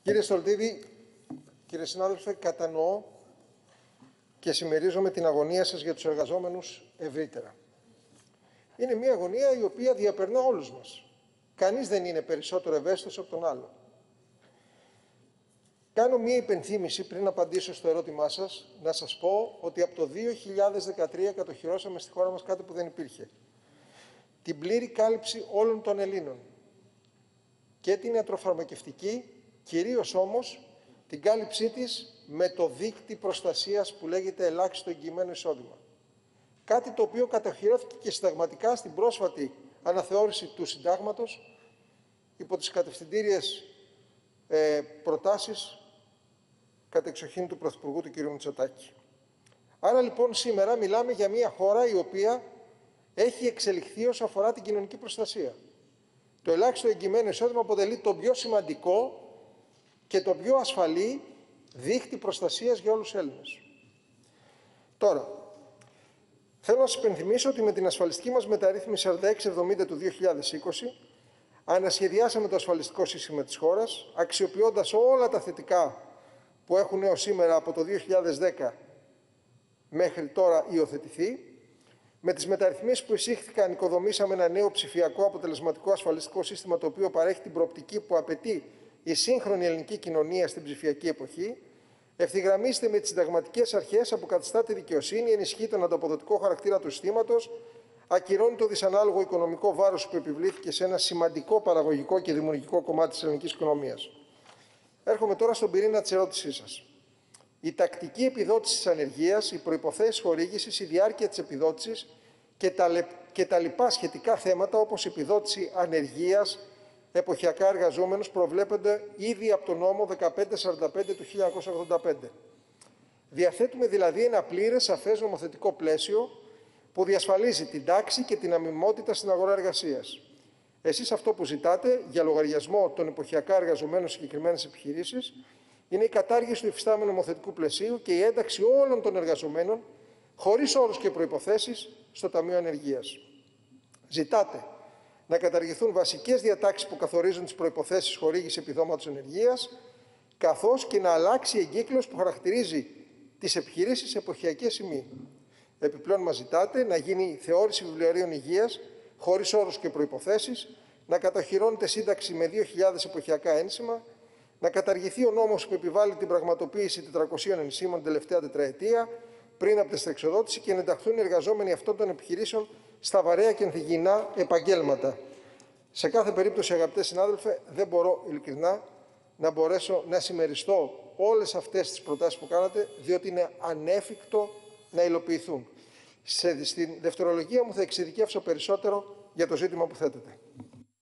Κύριε Στολτίδη, κύριε συνάδελφε, κατανοώ και συμμερίζομαι την αγωνία σας για τους εργαζόμενους ευρύτερα. Είναι μια αγωνία η οποία διαπερνά όλους μας. Κανείς δεν είναι περισσότερο ευαίσθητος από τον άλλο. Κάνω μια υπενθύμηση πριν απαντήσω στο ερώτημά σας, να σας πω ότι από το 2013 κατοχυρώσαμε στη χώρα μας κάτι που δεν υπήρχε. Την πλήρη κάλυψη όλων των Ελλήνων και την ιατροφαρμακευτική, κυρίως όμως την κάλυψή της με το δίκτυ προστασίας που λέγεται ελάχιστο εγγυημένο εισόδημα. Κάτι το οποίο κατοχυρώθηκε και συνταγματικά στην πρόσφατη αναθεώρηση του συντάγματος υπό τις κατευθυντήριες προτάσεις κατεξοχήν του Πρωθυπουργού του κ. Μητσοτάκη. Άρα λοιπόν σήμερα μιλάμε για μια χώρα η οποία έχει εξελιχθεί όσο αφορά την κοινωνική προστασία. Το ελάχιστο εγγυημένο εισόδημα αποτελεί το πιο σημαντικό και το πιο ασφαλή δίχτυ προστασίας για όλους τους Έλληνες. Τώρα, θέλω να σας υπενθυμίσω ότι με την ασφαλιστική μας μεταρρύθμιση 4670 του 2020 ανασχεδιάσαμε το ασφαλιστικό σύστημα της χώρας, αξιοποιώντας όλα τα θετικά που έχουν έως σήμερα από το 2010 μέχρι τώρα υιοθετηθεί. Με τις μεταρρυθμίσεις που εισήχθηκαν, οικοδομήσαμε ένα νέο ψηφιακό αποτελεσματικό ασφαλιστικό σύστημα, το οποίο παρέχει την προοπτική που απαιτεί η σύγχρονη ελληνική κοινωνία στην ψηφιακή εποχή. Ευθυγραμμίζεται με τις συνταγματικές αρχές, αποκαθιστά τη δικαιοσύνη, ενισχύει τον ανταποδοτικό χαρακτήρα του συστήματος, ακυρώνει το δυσανάλογο οικονομικό βάρος που επιβλήθηκε σε ένα σημαντικό παραγωγικό και δημιουργικό κομμάτι της ελληνικής οικονομίας. Έρχομαι τώρα στον πυρήνα της ερώτησής σας. Η τακτική επιδότηση της ανεργίας, οι προϋποθέσεις χορήγησης, η διάρκεια της επιδότησης και τα λοιπά σχετικά θέματα, όπως επιδότηση ανεργίας, εποχιακά εργαζόμενους, προβλέπονται ήδη από τον νόμο 1545 του 1985. Διαθέτουμε δηλαδή ένα πλήρες, σαφές νομοθετικό πλαίσιο που διασφαλίζει την τάξη και την αμιμότητα στην αγορά εργασίας. Εσείς αυτό που ζητάτε για λογαριασμό των εποχιακά εργαζομένων συγκεκριμένες επιχειρήσεις είναι η κατάργηση του υφιστάμενου νομοθετικού πλαισίου και η ένταξη όλων των εργαζομένων, χωρίς όρους και προϋποθέσεις, στο Ταμείο Ανεργίας. Ζητάτε να καταργηθούν βασικές διατάξεις που καθορίζουν τις προϋποθέσεις χορήγησης επιδόματος ανεργίας, καθώς και να αλλάξει η εγκύκλος που χαρακτηρίζει τις επιχειρήσεις σε εποχιακή σημεία. Επιπλέον, μας ζητάτε να γίνει θεώρηση βιβλιαρίων υγείας, χωρίς όρους και προϋποθέσεις, να κατοχυρώνεται σύνταξη με 2.000 εποχιακά ένσημα, να καταργηθεί ο νόμος που επιβάλλει την πραγματοποίηση 400 ενσύμων την τελευταία τετραετία πριν από τη στεξοδότηση και να ενταχθούν οι εργαζόμενοι αυτών των επιχειρήσεων στα βαρέα και ανθυγιεινά επαγγέλματα. Σε κάθε περίπτωση, αγαπητέ συνάδελφε, δεν μπορώ ειλικρινά να μπορέσω να συμμεριστώ όλες αυτές τις προτάσεις που κάνατε, διότι είναι ανέφικτο να υλοποιηθούν. Στην δευτερολογία μου θα εξειδικεύσω περισσότερο για το ζήτημα που θέτετε.